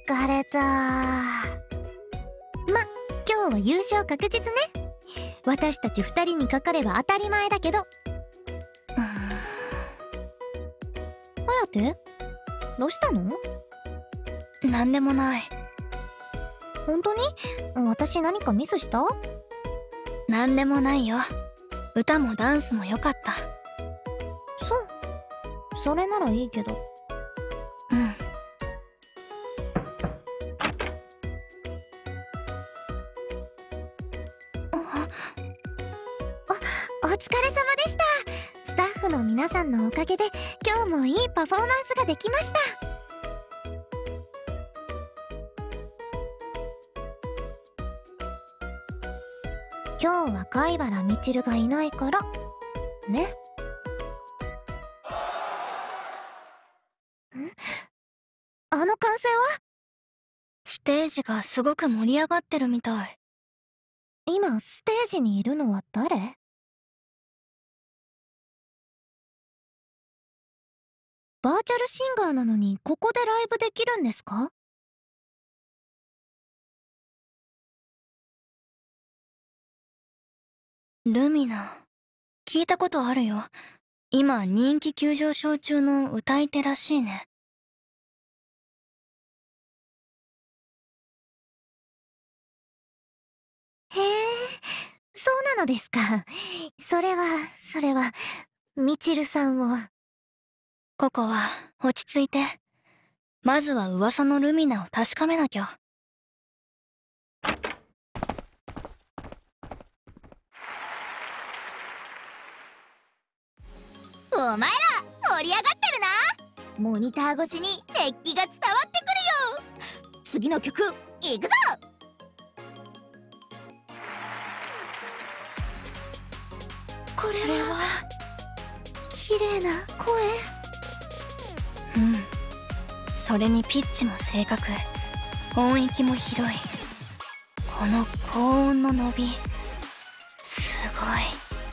疲れた。今日は優勝確実ね。私たち2人にかかれば当たり前だけど。颯、どうしたの？ なんでもない。 本当に？私何かミスした？ なんでもないよ。歌もダンスも良かった。 そう。それならいいけど。 うん。 お疲れ様でした。スタッフの皆さんのおかげで今日もいいパフォーマンスができました。今日は貝原みちるがいないからね。あの歓声は？ ステージがすごく盛り上がってるみたい。 今ステージにいるのは誰？バーチャルシンガーなのにここでライブできるんですか？ ルミナ、聞いたことあるよ。今人気急上昇中の歌い手らしいね。 へえ、そうなのですか。それは、みちるさんを。 ここは落ち着いて。まずは噂のルミナを確かめなきゃ。 お前ら盛り上がってるな。モニター越しに熱気が伝わってくるよ。次の曲いくぞ。 これは綺麗な声。 うん。それにピッチも正確。音域も広い。この高音の伸び、すごい。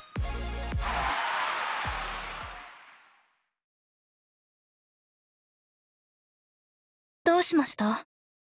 どうしました？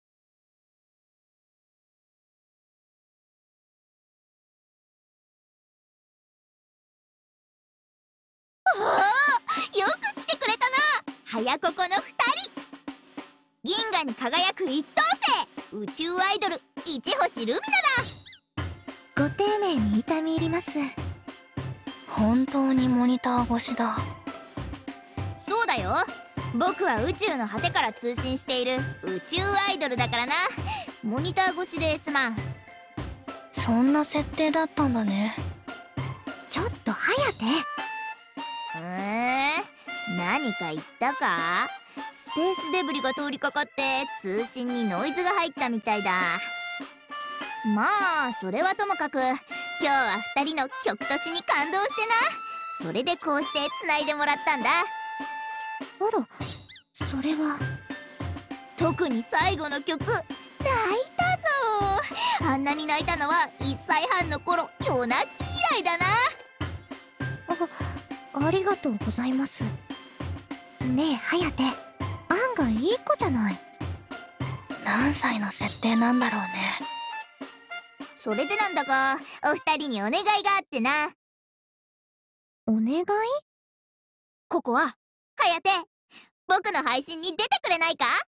おお、よく来てくれたな。早ここの2人。銀河に輝く一等星、宇宙アイドル一星ルミナだ。 ご丁寧に痛み入ります。 本当にモニター越しだ。 そうだよ。僕は宇宙の果てから通信している宇宙アイドルだからな。モニター越しですまん。 そんな設定だったんだね。 ちょっと颯。 何か言ったか？スペースデブリが通りかかって通信にノイズが入ったみたいだ。まあそれはともかく、今日は2人の曲としに感動してな。それでこうして繋いでもらったんだ。 あら、それは。 特に最後の曲泣いたぞ。あんなに泣いたのは1歳半の頃、夜泣き以来だな。 ありがとうございます。ねえ颯、案外いい子じゃない。 何歳の設定なんだろうね。 それでなんだが、お二人にお願いがあってな。 お願い？ ここは颯、僕の配信に出てくれないか？